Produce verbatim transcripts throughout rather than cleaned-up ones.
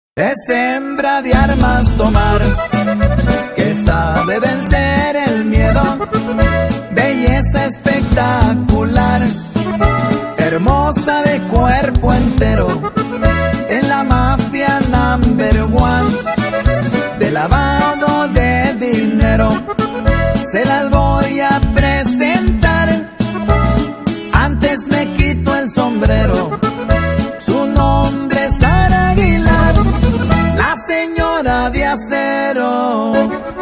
Es hembra de armas tomar, que sabe vencer el miedo, belleza espectacular, hermosa de cuerpo entero, en la mafia number one, de lavado de dinero, se las voy a presentar, antes me quito el sombrero, su nombre es Sara Aguilar, la señora de acero.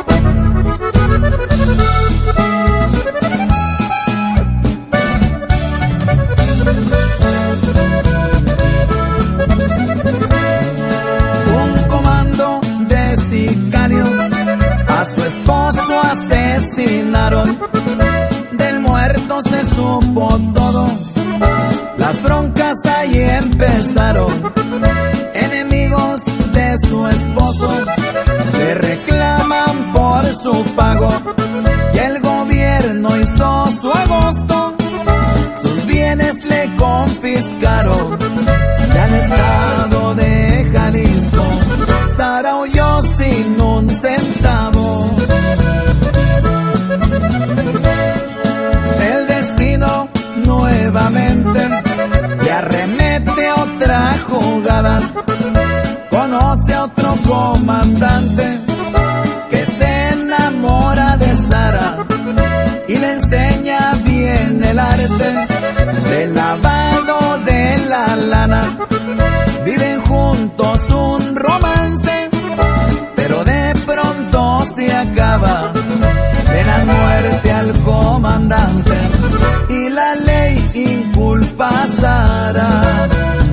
Un comando de sicarios a su esposo asesinaron, del muerto se supo todo, las broncas ahí empezaron, enemigos de su esposo le reclaman por su pago y el gobierno hizo su agosto, sus bienes le confiscaron, ya al estado de Jalisco Sara huyó sin un centavo. El destino nuevamente le arremete otra jugada, conoce a otro comandante que se enamora de Sara y le enseña bien el arte del lavado de la lana. Viven juntos un romance, pero de pronto se acaba, le dan muerte al comandante y la ley inculpa a Sara.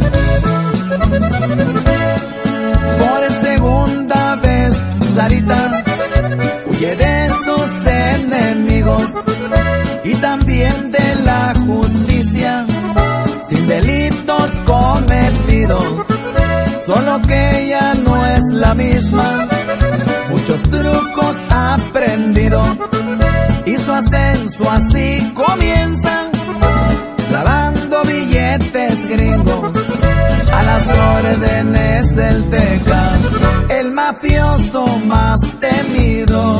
Por segunda vez Sarita huye de sus enemigos y también de la justicia, sin delitos cometidos, solo que ella no es la misma, muchos trucos ha aprendido y su ascenso así comienza, lavando billetes gringos a las órdenes del Teca, el mafioso más temido.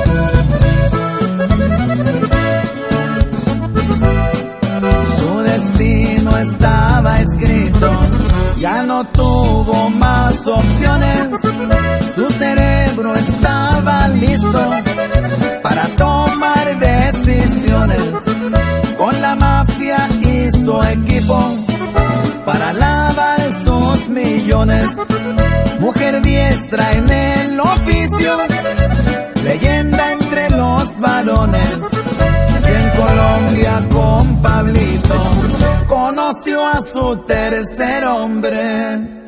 Su destino estaba escrito, ya no tuvo más opciones, su cerebro estaba listo para tomar decisiones, con la mafia hizo equipo para lavar sus millones, mujer diestra en el oficio, leyenda entre los varones, y en Colombia con Pablito conoció a su tercer hombre.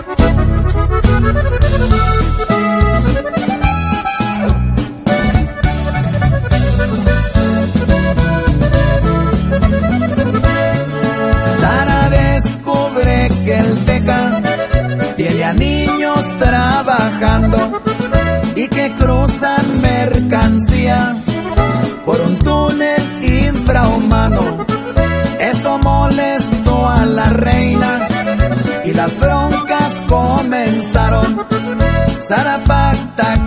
Sara descubre que el Teca tiene a niños trabajando y que cruzan mercancía por un túnel infrahumano. Eso molestó a la reina y las broncas comenzaron. Sara pacta